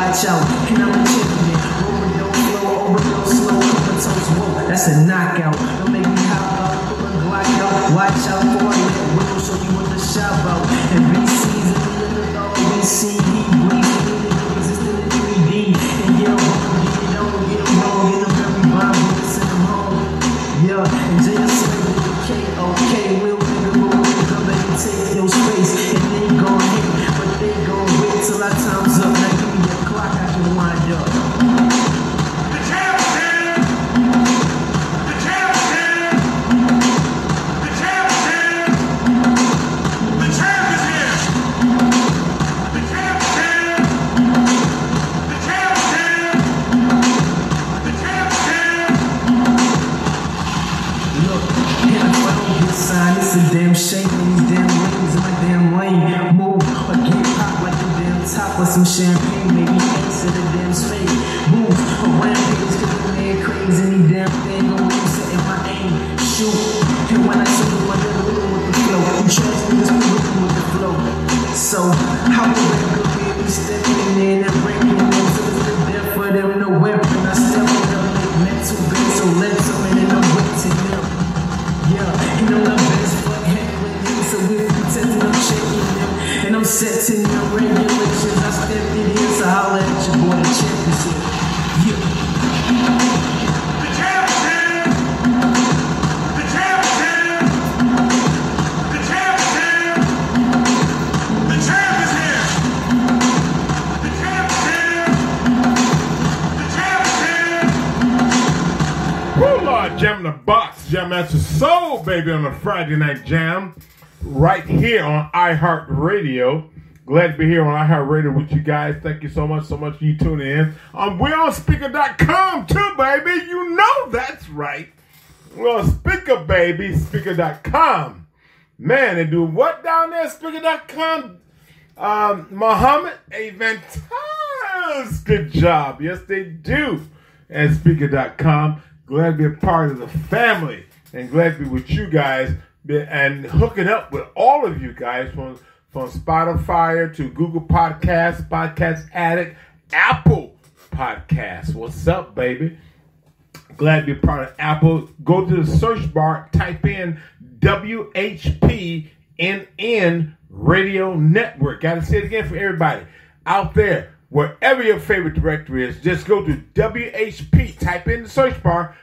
watch out. And I'm a champion. Overdose slow, overdose slow, comatose, whoa, that's a knockout. Don't make me hop out, put my Glock out. Watch out for a little window, show you what the shop out. And BC's in the middle, BC, he breathes, it existed in 3D. And yeah, get it on, get it wrong, get them very bomb, send them home. Yeah, and JS with the K.O.K. Real nigga, we'll come back and take your space. And they gon' hate, but they gon' wait till our time's up. Now give me a clock, I can wind up. The champ's here! The champ's here! The champ's here! The champ is here! The champ's here! The champ's here! The champ's here! Look, and if I don't get signed, it's a damn shame. These damn wings in my damn lane. Move or get popped like a damn top or some champagne. Maybe ace at a damn spade. Move or rampage, cause the man crazy. Any damn thing gon' be setting my aim. Shoot, and when I shoot, I'm never living with the flow. You trust me, just be looking with the flow. So, how will that good baby stepping in and breaking them? So it's the death for them, no weapon. I step on them, make mental bend, so let them in and I'm waiting them. Yeah, and I'm the best fuck handling them. So if you testing, I'm checking them. And I'm setting them regulations. I stepped it in, so holla at your boy, the championship. Yeah. The champ's here! The champ's here! The champ's here! The champ is here! The champ's here! The champ's here! Woo, Lord, jamming the box, jamming at your soul, baby, on a Friday night jam, right here on iHeartRadio. Glad to be here on iHeartRadio with you guys. Thank you so much for you tuning in. We're on Speaker.com too, baby. You know that's right. We're on Speaker, baby. Speaker.com. Man, they do what down there? Speaker.com. Muhammad, a fantastic job. Yes, they do. At Speaker.com. Glad to be a part of the family. And glad to be with you guys. And hooking up with all of you guys from Spotify to Google Podcasts, Podcast Addict, Apple Podcasts. What's up, baby? Glad to be a part of Apple. Go to the search bar, type in WHPNN Radio Network. Got to say it again for everybody out there. Wherever your favorite directory is, just go to WHP. Type in the search bar,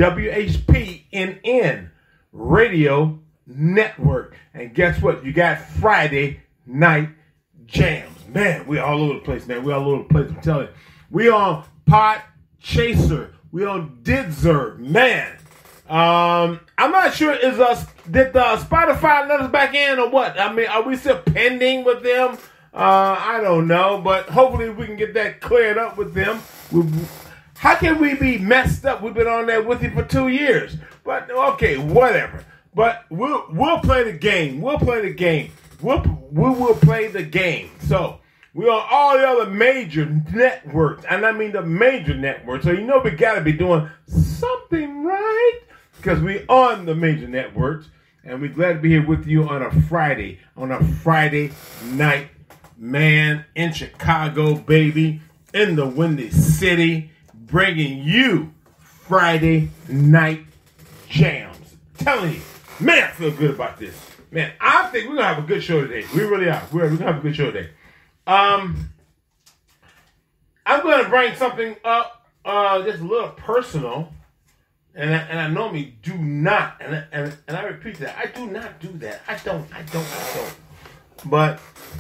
WHPNN Radio Network. And guess what? You got Friday night jams. Man, we all over the place, man. We all over the place, I'm telling you. We on Pod Chaser. We on Didzer. Man. I'm not sure did the Spotify let us back in or what? I mean, are we still pending with them? I don't know, but hopefully we can get that cleared up with them. How can we be messed up? We've been on there with you for 2 years. But okay, whatever. But we'll play the game. We'll play the game. We will play the game. So we're on all the other major networks, and I mean the major networks. So you know we gotta be doing something right because we on the major networks, and we're glad to be here with you on a Friday night, man, in Chicago, baby, in the Windy City, bringing you Friday night jams. Telling you, man, I feel good about this. Man, I think we're going to have a good show today. We really are. We're going to have a good show today. I'm going to bring something up just a little personal. And I normally do not. And I repeat that. I do not do that. I don't. But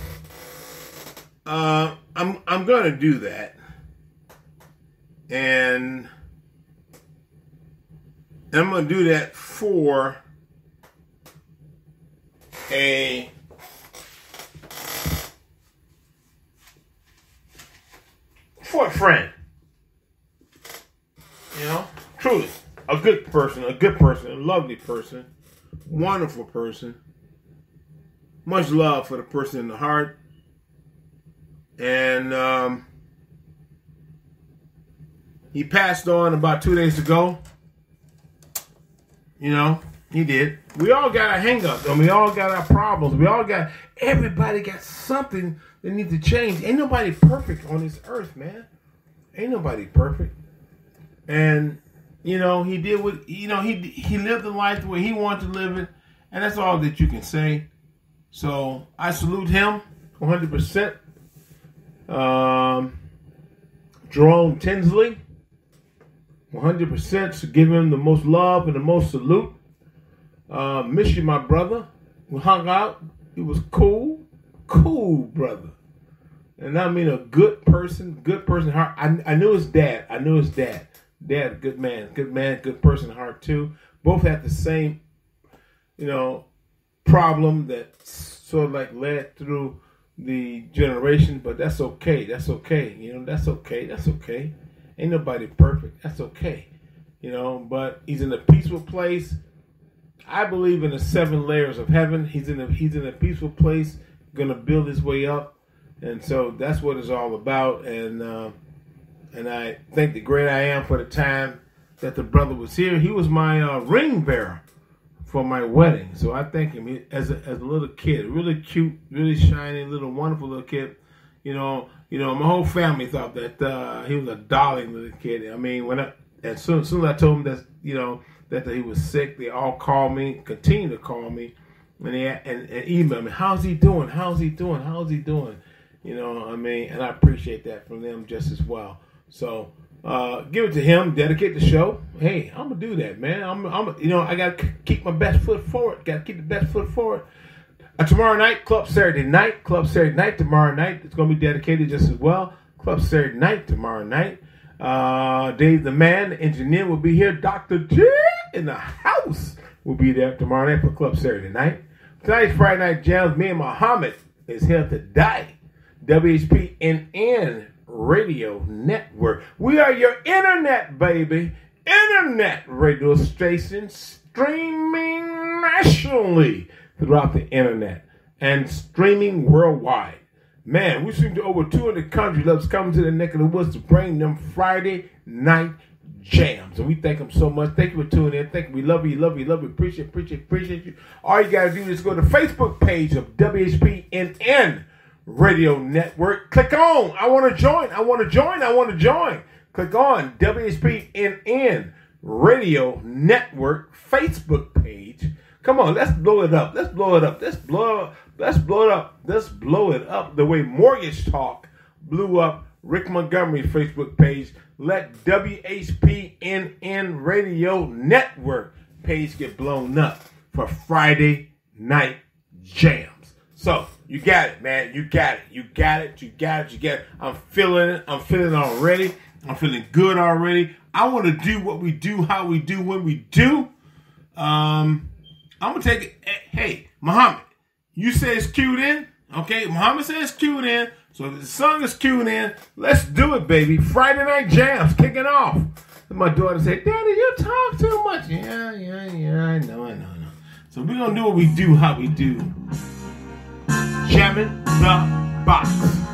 I'm going to do that. And I'm going to do that for a friend. You know, truly, a good person, a lovely person, wonderful person. Much love for the person in the heart. And he passed on about 2 days ago. You know, He did. We all got our hang-ups, and we all got our problems. Everybody got something that needs to change. Ain't nobody perfect on this earth, man. Ain't nobody perfect. And, you know, he did what, you know, he lived the life the way he wanted to live it, and that's all that you can say. So I salute him 100%. Jerome Tinsley, 100%. So give him the most love and the most salute. Miss you, my brother. We hung out. He was cool brother. And I mean a good person heart. I knew his dad. Dad, good man, good person heart too. Both had the same, you know, problem that sort of like led through the generation, but that's okay. You know, that's okay. Ain't nobody perfect. That's okay. You know, but he's in a peaceful place. I believe in the 7 layers of heaven. He's in a peaceful place, gonna build his way up, and so that's what it's all about. And I thank the great I am for the time that the brother was here. He was my ring bearer for my wedding, so I thank him. As a little kid, really cute, really shiny, little wonderful little kid. You know, my whole family thought that he was a darling little kid. I mean, as soon as I told him that, you know, that he was sick, they all called me, continue to call me, and email me. How's he doing? You know, I mean, and I appreciate that from them just as well. So give it to him, dedicate the show. Hey, I'm gonna do that, man. You know, I gotta keep my best foot forward. Tomorrow night, Club Saturday night tomorrow night. It's gonna be dedicated just as well. Club Saturday night tomorrow night. Dave the man, the engineer, will be here. Dr. J in the house will be there tomorrow night for Club Saturday night. Tonight's Friday Night Jams. Me and Muhammad is here today. WHPNN Radio Network. We are your internet, baby. Internet radio station streaming nationally throughout the internet and streaming worldwide. Man, we stream to over 200 countries. Let's come to the neck of the woods to bring them Friday night jams. And we thank them so much. Thank you for tuning in. Thank you. We love you. Appreciate you. All you got to do is go to the Facebook page of WHPNN Radio Network. Click on. I want to join. Click on WHPNN Radio Network Facebook page. Come on, let's blow it up. Let's blow it up the way Mortgage Talk blew up Rick Montgomery's Facebook page. Let WHPNN Radio Network page get blown up for Friday night jams. So you got it, man. You got it. I'm feeling it already. I'm feeling good already. I want to do what we do, how we do, when we do. I'm going to take it. Hey, Muhammad, you say it's cued in. Okay, Muhammad says cued in. So if the song is cued in, let's do it, baby. Friday night jams kicking off. And my daughter said, Daddy, you talk too much. Yeah, I know. So we're going to do what we do, how we do. Jamming the box.